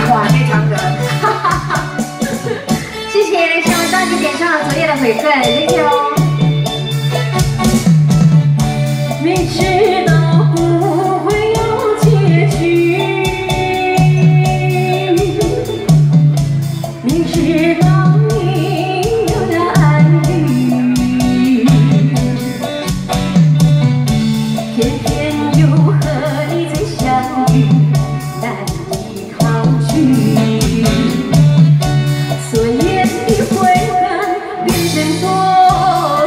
哇，非常的，哈哈哈！谢谢小文大姐点上了昨夜的回馈，谢谢哦。明知道不会有结局，明知道你有了爱侣，偏偏又和你再相遇。 难以抗拒，昨夜的悔恨变成多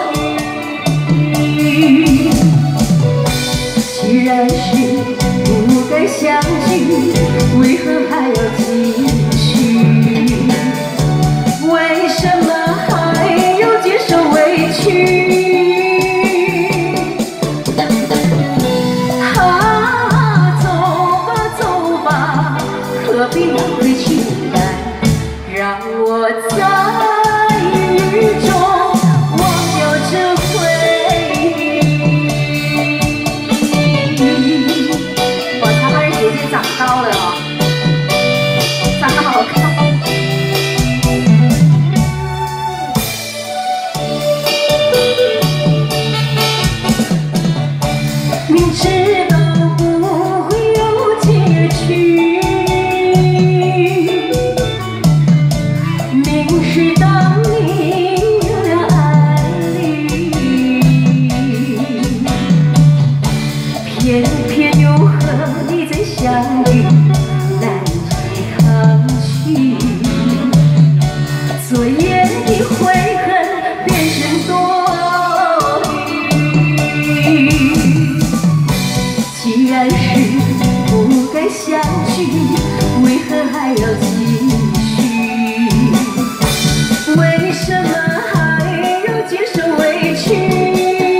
余。既然是不该相聚，为何还要继续？为什么还要接受委屈？ 何必浪费情感，让我在雨中忘掉这回忆。哇，他们姐姐长高了哦，长得好看。明知道不会有结局。 是当你有了爱侣，偏偏又和你再相遇，难以抗拒。昨夜的悔恨变成多余。既然是不该相聚，为何还要继续？ 为什么还要接受委屈？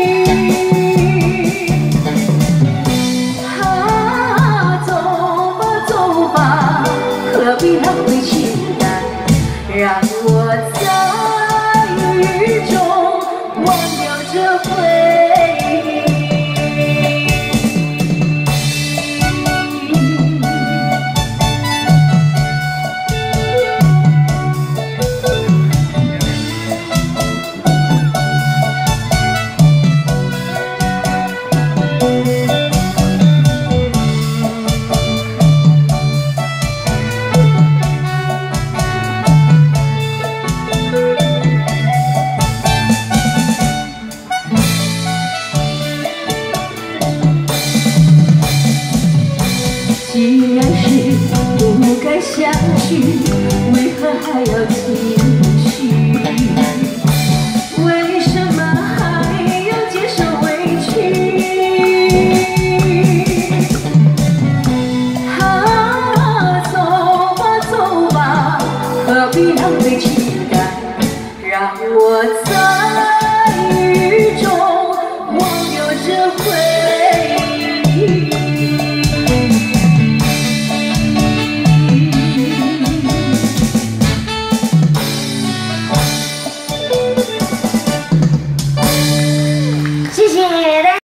啊，走吧走吧，何必浪费情感？让我在雨中忘掉这回忆。 既然是不该相聚，为何还要继续？为什么还要接受委屈？啊，走吧走吧，何必浪费情感？让我。